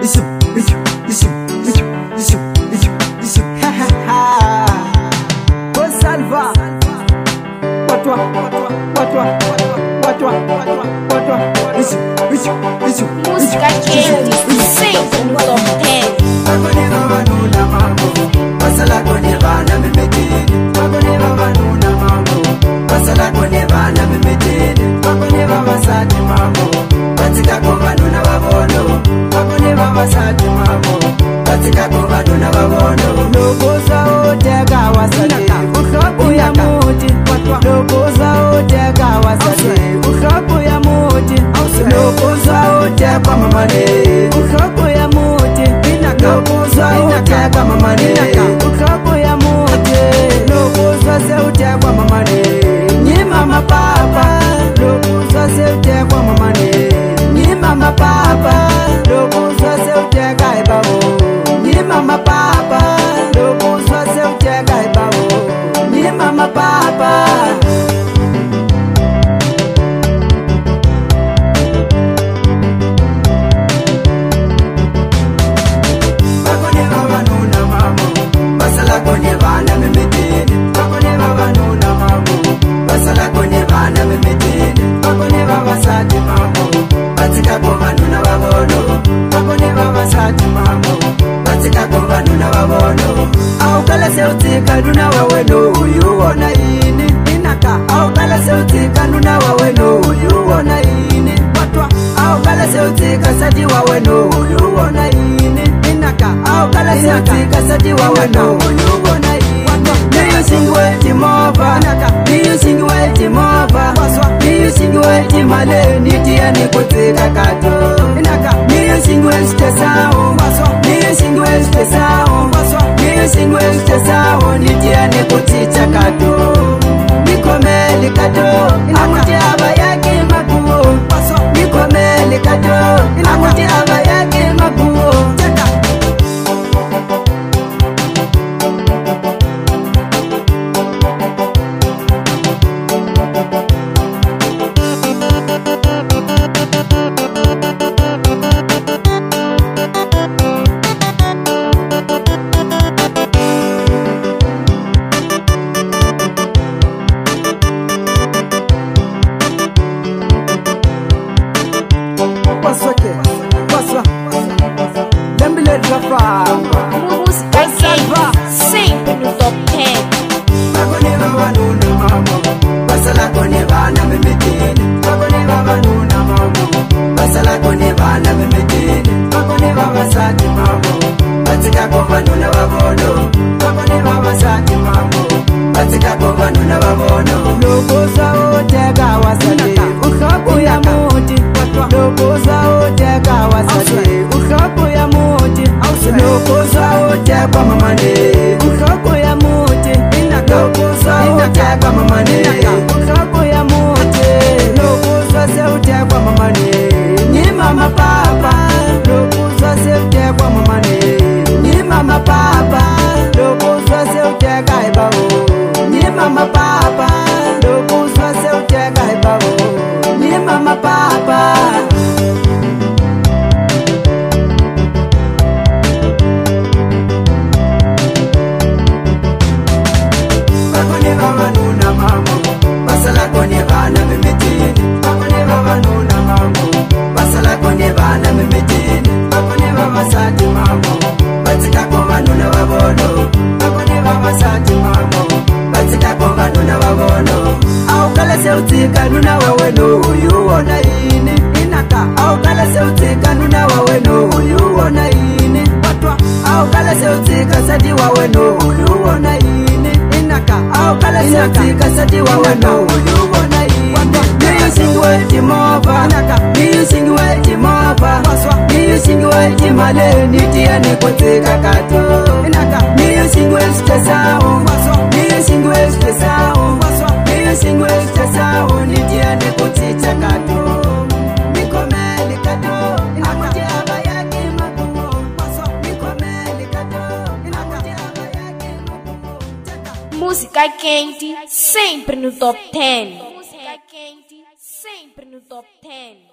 Salva watwa Música quente, sempre no top 10. Agoneva vanuna mambo, basala goneva na memetini. Agoneva vanuna mambo, basala goneva na memetini. Agoneva basati mambo, batika vanuna babono. Agoneva basati mambo, batika vanuna babono. Loboza otega wasale, ukhabu ya muti. Loboza otega wasale, ukhabu ya muti. Loboza otega mamane, ukhabu ya muti. Loboza otega mamane, ukhabu ya muti. Loboza se otega mamane, ni mama papa. Loboza se otega mamane, ni mama papa. Loboza se otega ibabo, ni mama papa. Loboza se otega ibabo, ni mama papa. Kanuna waweno uyuona ini inaka au kala seutika nuna waweno uyuona ini watwa au kala seutika sadi waweno uyuona ini inaka au kala seutika sadi waweno uyuona ini niyo singwe timova niyo singwe timova niyo singwe timale nitia nikutika kato inaka niyo singwe stesao niyo singwe stesao niyo singwe stesao nitia nikuticha kato nikomeli kato inakuti aba yake makuo nikomeli kato inakuti aba yake makuo Música quente, sempre no top 10. Agoneva vanuna mambo, basala goneva na memetini. Agoneva vanuna mambo, basala goneva na memetini. Agoneva basati mambo, batika vanuna babono. Agoneva basati mambo, batika vanuna babono. Loboza otega wasale, ukhabu ya muti. Loboza otega wasale, ukhabu ya muti. Loboza otega mamane, ukhabu ya muti. Loboza otega mamane, ukhabu ya muti. Loboza se otega mamane, ni mama papa. Loboza se otega mamane, ni mama papa. Loboza se otega ibabo, ni mama papa. Loboza se otega ibabo, ni mama papa. Agoneva vanuna mambo, basala goneva na memetini. Agoneva vanuna mambo, basala goneva na memetini. Agoneva basati mambo, batika vanuna babono. Agoneva basati mambo, batika vanuna babono. Au kala seutika nuna waweno uyuona ini inaka. Au kala seutika nuna waweno uyuona ini watwa. Au kala seutika sadi waweno uyuona ini inaka. Au kala seutika sadi waweno uyuona ini. Niyo singwe timova niyo singwe timova niyo singwe timale nitia nikutika kato inaka. Niyo singwe stesao niyo singwe stesao niyo singwe stesao nitia nikuticha kato nikomeli kato inakuti aba yake makuo nikomeli kato inakuti aba yake makuo. Música quente, sempre no top 10. Música quente, sempre no top 10.